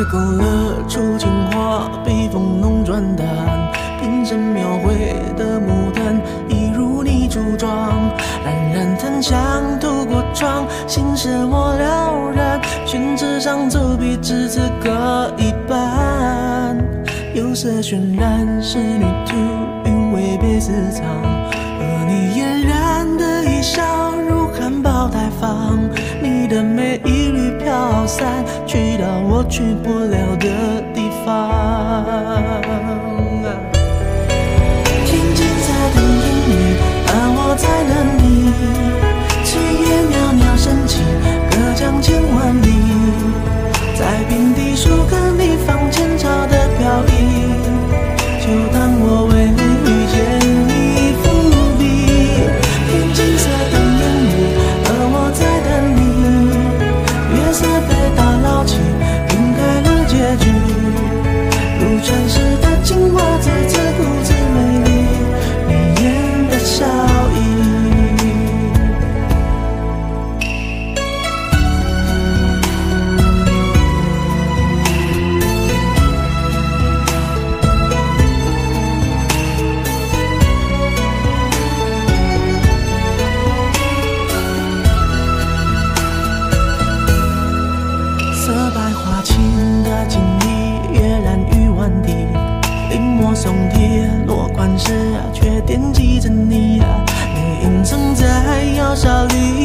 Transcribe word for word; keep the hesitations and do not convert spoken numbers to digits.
勾勒出情话，笔锋浓转淡，平生描绘的牡丹，一如你初妆，冉冉檀香透过窗，心事我了然，宣纸上走笔至此各一半，有色渲染仕女图，韵味被私藏，而你嫣然的一笑如含苞待放，你的美一缕飘散，去到我去不了的地方。听金色的音律，而我在等你，炊烟袅袅升起，隔江千万里，在平地树根里放前朝的飘逸，就当我为你遇见你伏笔。听金色的烟雨，而我在等你，月色被打捞起，晕开了结局，如传世的情话，字字故事美丽，眉眼的笑意。色白花青的锦衣，跃然于万地，临摹松贴落款时，却惦记着你。你隐藏在窑烧里，